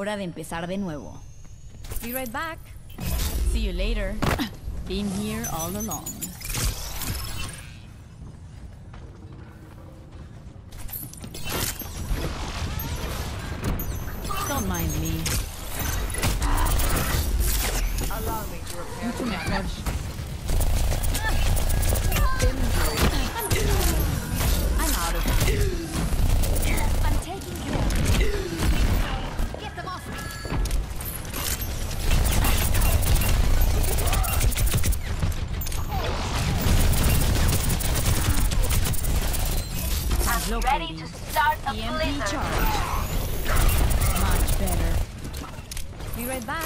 Hora de empezar de nuevo. Be right back. See you later. Been here all along. Don't mind me. Allow me to repair the damage. Mejor. I'm out of here. I'm taking care. Get them off me. Ready Translocating. to start a EMP blizzard. charge. Much better. Be right back.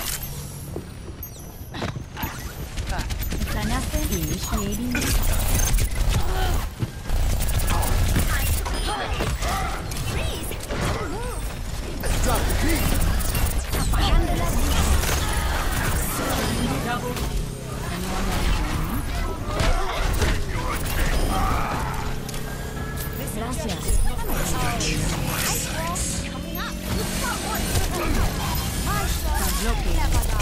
Sanaste initiating. Double Gracias. Translocating.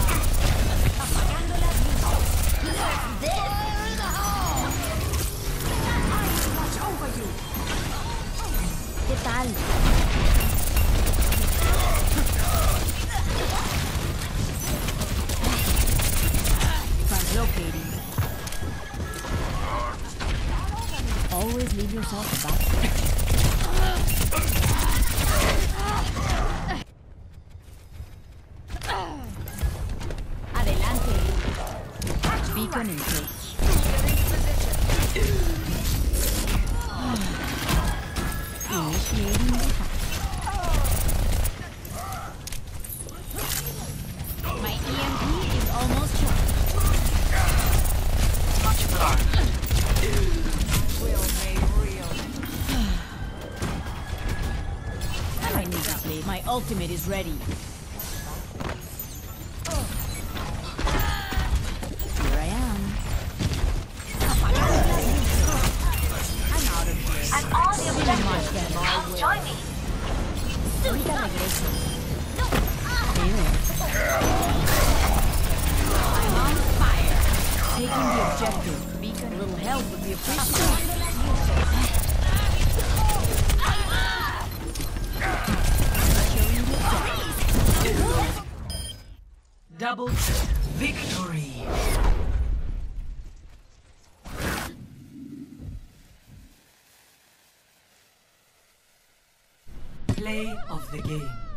¿Qué tal? Translocating. Always leave yourself back. Adelante. Beacon engaged. Initiating attack. My EMP is almost charged. Will made real. I need to sleep. My ultimate is ready. Here I am. I'm out of here. And all the Much objectives. better. Come join me. Ahorita regreso. Here. I'm on fire. Taking the objective. Beacon. A little help would be appreciated. double victory. Play of the game.